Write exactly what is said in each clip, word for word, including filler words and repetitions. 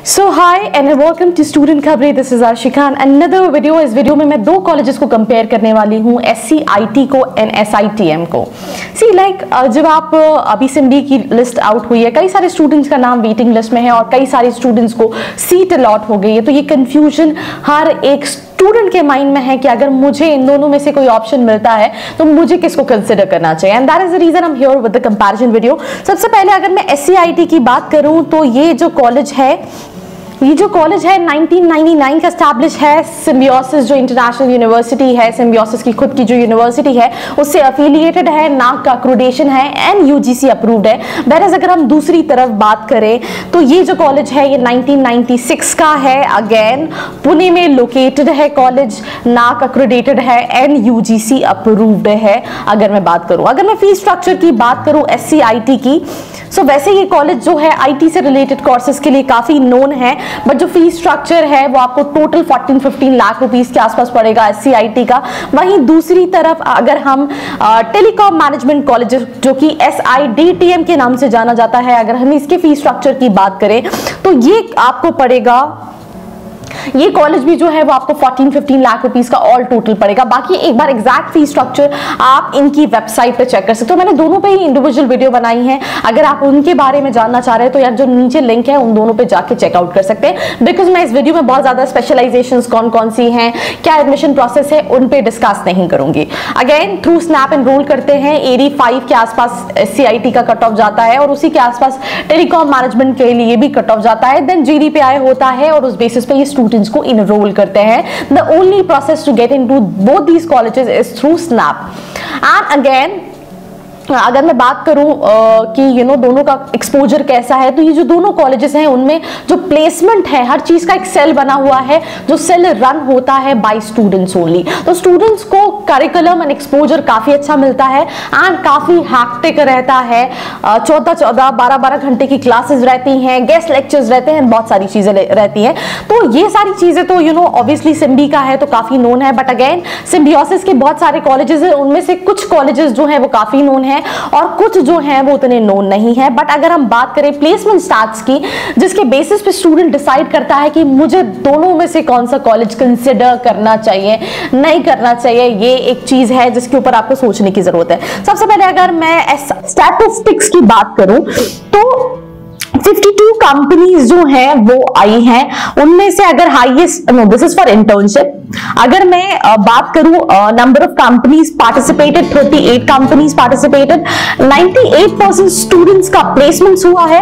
So hi and welcome to student खबरें। This is Arshi Khan. Another video. इस video में मैं दो कॉलेजेस को कंपेयर करने वाली हूँ, एस सी आई टी को and S I T M को। सी लाइक like, जब आप अभी सिमडी की लिस्ट आउट हुई है, कई सारे स्टूडेंट्स का नाम वेटिंग लिस्ट में है और कई सारे स्टूडेंट्स को सीट अलॉट हो गई है, तो ये कंफ्यूजन हर एक स्टूडेंट के माइंड में है कि अगर मुझे इन दोनों में से कोई ऑप्शन मिलता है तो मुझे किसको कंसिडर करना चाहिए। And that is the reason I am here with the comparison video. सबसे पहले अगर मैं एस सी आई टी की बात करूं तो ये जो कॉलेज है ये जो कॉलेज है नाइनटीन नाइंटी नाइन का एस्टैब्लिश है। सिम्बियोसिस जो इंटरनेशनल यूनिवर्सिटी है, सिम्बियोसिस की खुद की जो यूनिवर्सिटी है उससे अफिलिएटेड है, नाक का एक्रेडिटेशन है and U G C approved है। वेयरएज अगर हम दूसरी तरफ बात करें तो ये जो कॉलेज है ये नाइनटीन नाइंटी सिक्स का है। अगेन पुणे में लोकेटेड है कॉलेज, नाक एक्रेडिटेड है and U G C approved है। अगर मैं बात करूं अगर मैं फीस स्ट्रक्चर की बात करूं एस सी आई टी की, सो so, वैसे ये कॉलेज जो है आई टी से रिलेटेड कोर्सेज के लिए काफी नोन है, बट जो फीस स्ट्रक्चर है वो आपको total fourteen fifteen lakh rupees के आसपास पड़ेगा एस सी आई टी का। वहीं दूसरी तरफ अगर हम टेलीकॉम मैनेजमेंट कॉलेज जो कि S I D T M के नाम से जाना जाता है, अगर हम इसके फीस स्ट्रक्चर की बात करें तो ये आपको पड़ेगा, ये कॉलेज भी जो है वो आपको फोर्टीन फिफ्टीन लाख रुपीस का ऑल टोटल पड़ेगा। बाकी एक बार एग्जैक्ट फी स्ट्रक्चर आप इनकी वेबसाइट पे चेक कर सकते हो। मैंने दोनों पे ही इंडिविजुअल वीडियो बनाई है, अगर आप उनके बारे में जानना चाह रहे हैं तो यार जो नीचे लिंक है उन दोनों पे जाके चेकआउट कर सकते हैं। बिकॉज मैं इस वीडियो में बहुत ज्यादा स्पेशलाइजेशन कौन कौन सी हैं, क्या एडमिशन प्रोसेस है, उन पे डिस्कस नहीं करूंगी। अगेन थ्रू स्नैप एनरोल करते हैं, एटी फाइव के आसपास एस सी आई टी का कट ऑफ जाता है और उसी के आसपास टेलीकॉम मैनेजमेंट के लिए भी कट ऑफ जाता है। Then G D P I होता है और उस बेसिस पे ये स्टूडेंट्स को इनरोल करते हैं। The only process to get into both these colleges is through snap. And again अगर मैं बात करूं कि यू नो दोनों का एक्सपोजर कैसा है, तो ये जो दोनों कॉलेजेस हैं उनमें जो प्लेसमेंट है, हर चीज का एक सेल बना हुआ है, जो सेल रन होता है बाय स्टूडेंट्स ओनली। तो स्टूडेंट्स को करिकुलम एंड एक्सपोजर काफी अच्छा मिलता है एंड काफी हैक्टिक रहता है। चौदह चौदह बारह बारह घंटे की क्लासेस रहती हैं, गेस्ट लेक्चर्स रहते हैं, बहुत सारी चीजें रहती हैं। तो ये सारी चीजें तो यू नो ऑब्वियसली सिम्बी का है तो काफी नोन है, बट अगेन सिम्बियोसिस के बहुत सारे कॉलेजेस हैं, उनमें से कुछ कॉलेजेस जो है वो काफी नोन है और कुछ जो है वो उतने नोन नहीं है। बट अगर हम बात करें प्लेसमेंट स्टार्ट्स की, जिसके बेसिस पे स्टूडेंट डिसाइड करता है कि मुझे दोनों में से कौन सा कॉलेज कंसिडर करना चाहिए, नहीं करना चाहिए, ये एक चीज है जिसके ऊपर आपको सोचने की जरूरत है। सबसे पहले अगर मैं स्टैटिस्टिक्स की बात करूं तो बावन कंपनीज जो हैं वो आई हैं, उनमें से अगर highest, no this is for internship, अगर मैं uh, बात करूं number of companies participated, thirty eight companies participated, ninety eight percent students का प्लेसमेंट हुआ है।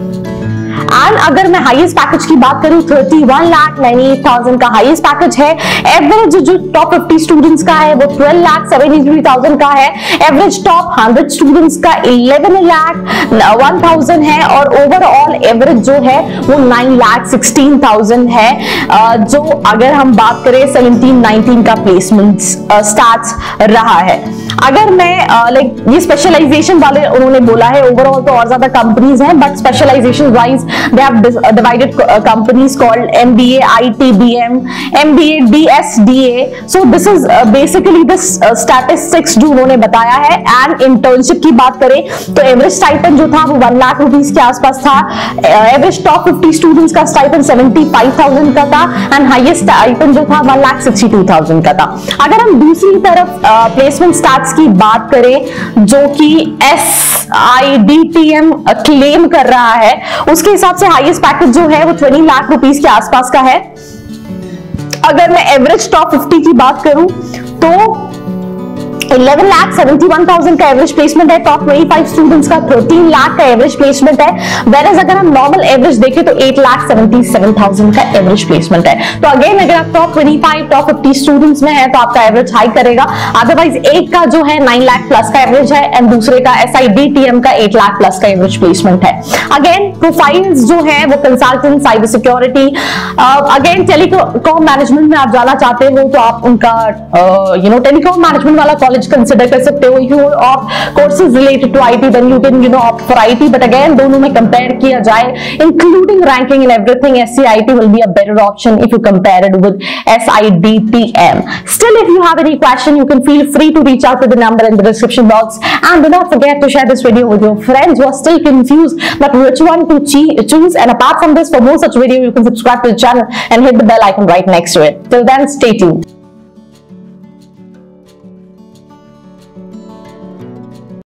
एंड अगर मैं हाईएस्ट पैकेज की बात करूं thirty one lakh ninety eight thousand का हाईएस्ट पैकेज है। एवरेज जो टॉप फिफ्टी स्टूडेंट्स का है वो twelve lakh seventy three thousand का है। एवरेज टॉप हंड्रेड स्टूडेंट्स का इलेवन लाख वन थाउजेंड है और ओवरऑल एवरेज जो है वो नाइन लाख सिक्सटीन थाउजेंड है। uh, जो अगर हम बात करें सेवनटीन नाइनटीन का प्लेसमेंट स्टार्ट्स रहा है। अगर मैं लाइक uh, like, ये स्पेशलाइजेशन वाले उन्होंने बोला है, ओवरऑल तो और ज्यादा कंपनीज हैं, but specialization wise they have divided uh, companies called M B A, I T B M, M B A, D S D A. So this is uh, basically the uh, statistics जो उन्होंने बताया है। And internship की बात करें तो average stipend जो था वो वन लाख रुपीस के आसपास था। एवरेज टॉप फिफ्टी स्टूडेंट्स का स्टाइपेंड सेवेंटी फाइव थाउजेंड का था एंड हाईएस्ट स्टाइपेंड जो था one lakh sixty two thousand का था। अगर हम दूसरी तरफ प्लेसमेंट uh, स्टार्ट्स की बात करें जो कि S I D T M claim कर रहा है, उसके हिसाब से हाईएस्ट पैकेज जो है वो ट्वेंटी लाख रुपीस के आसपास का है। अगर मैं एवरेज टॉप फिफ्टी की बात करूं तो eleven lakh seventy one thousand का एवरेज प्लेसमेंट है। टॉप ट्वेंटी फाइव स्टूडेंट्स का थर्टीन लाख का एवरेज प्लेसमेंट है। वेयरएज अगर हम नॉर्मल एवरेज देखें तो eight lakh seventy seven thousand का एवरेज प्लेसमेंट है। तो अगेन अगर आप top twenty five top fifty students में है तो आपका एवरेज हाई करेगा। अदरवाइज एक का जो है नाइन लाख प्लस का एवरेज है एंड दूसरे का S I D T M का एट लाख प्लस का एवरेज प्लेसमेंट है। अगेन प्रोफाइल्स जो है वो consultant, cyber security, again telecom management में आप जाना चाहते हो तो आप उनका यू नो टेलीकॉम मैनेजमेंट वाला कॉलेज कॉलेज कंसिडर कर सकते हो, you of courses related to IT, then you can you know opt for IT. But again दोनों में कंपेयर किया जाए, including ranking and everything, S C I T will be a better option if you compare it with S I D T M. Still, if you have any question, you can feel free to reach out to the number in the description box, and do not forget to share this video with your friends who are still confused but which one to choose. And apart from this, for more such video, you can subscribe to the channel and hit the bell icon right next to it. Till then, stay tuned.